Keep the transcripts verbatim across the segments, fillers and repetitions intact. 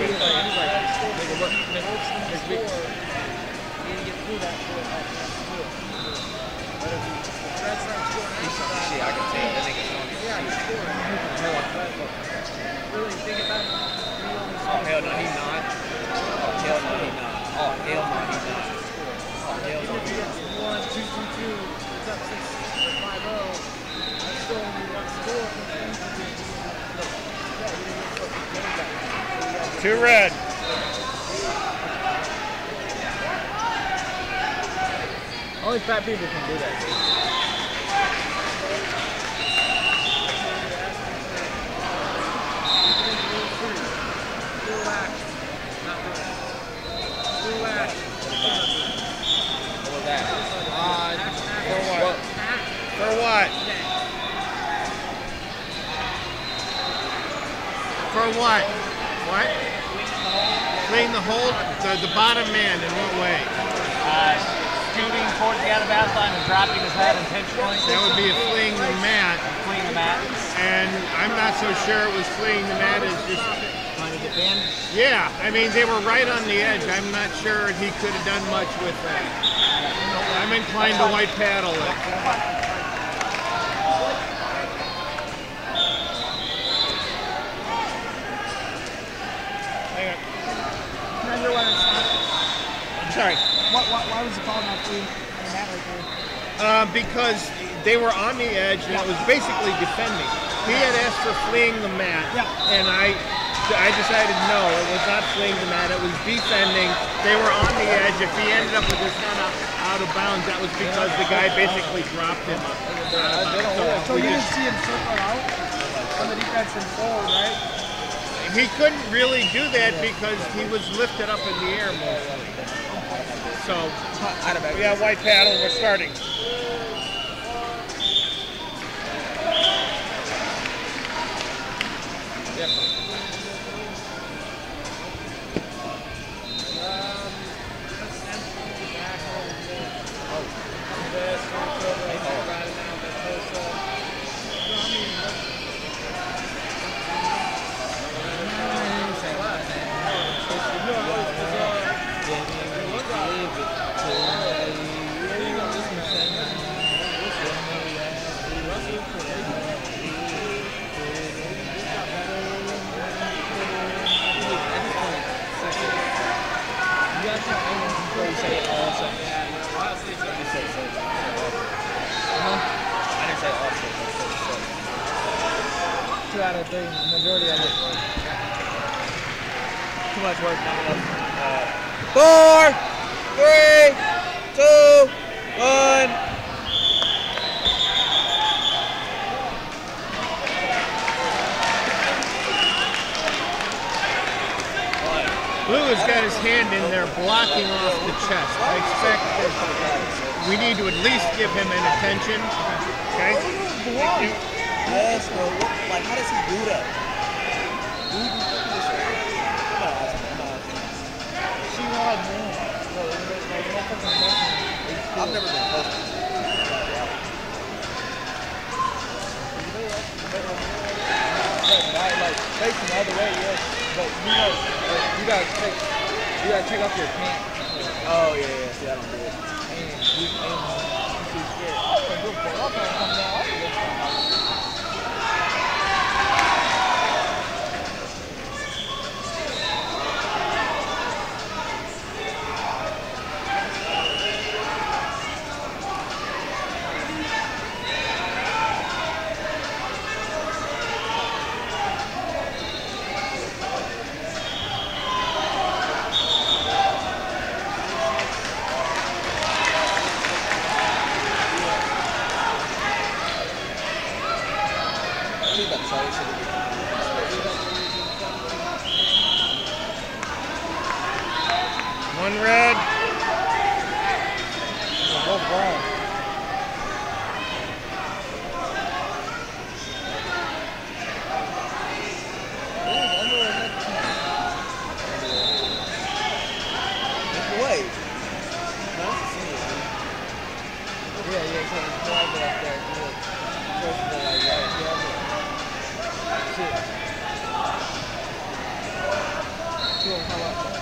he's like, he's like, nigga, look, next week. He didn't get through that shit. But if he starts scoring after that, shit, I can tell that nigga's on his yeah, he's scoring. Really, think about it. Oh, hell no, he's not. Oh, hell no, he's not. Oh, hell no, he's not. Oh, hell no, he's not. One, two, two, two. It's up six or five oh. That's still only one score. Two red. Only fat people can do that. What was that? Uh, for what? For what? For what? What? Fleeing the hold, the, the bottom man, in what way? Uh, shooting towards the out of bounds line and dropping his head intentionally. That would be a fleeing the mat. Fleeing the mat. And I'm not so sure it was fleeing the mat as just trying to defend. Yeah, I mean they were right on the edge. I'm not sure he could have done much with that. I'm inclined to white paddle it. I'm sorry. Why, why, why was the call not fleeing the mat right there? Uh, because they were on the edge and it was basically defending. He had asked for fleeing the mat, yeah. and I I decided no, it was not fleeing the mat, it was defending. They were on the edge. If he ended up with his head out, out of bounds, that was because the guy basically dropped him. So, so you didn't see him circle out on the defensive forward, right? He couldn't really do that because he was lifted up in the air mostly. So, yeah, white paddle, we're starting. Two out of three, majority of it. Too much work, not enough. Uh, four, three, two, one. Blue has got his hand in there blocking off the chest. I expect that we need to at least give him an attention. Okay? Yes, bro. What, like, how does he do that? Do he do this shit? I'm not asking. I'm not asking. She wanted more. So, like, no fucking nothing. I've never been close to this. Like, like, facing the other way, yes. But, you know, like, you gotta take, you gotta take off your pants. Oh, yeah, yeah. See, I don't do it. And you, and you too scared. I was gonna do it for a long time. Come down. I was gonna do it. One red. Go brown. Wait. Yeah, yeah, because it's private up there. Look, first of all, like, yeah, yeah, shit. two oh how about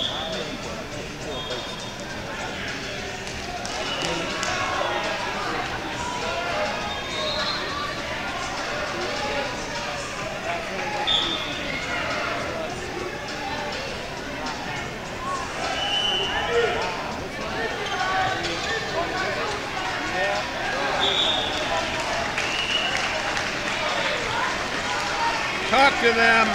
Talk to them.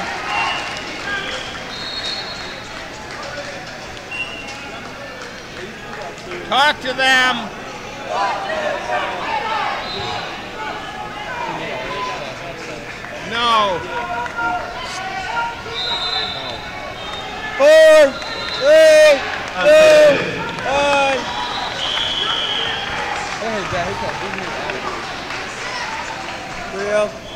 Talk to them. No. Four, three, two, one. Go ahead, Dad. He's got Three oh.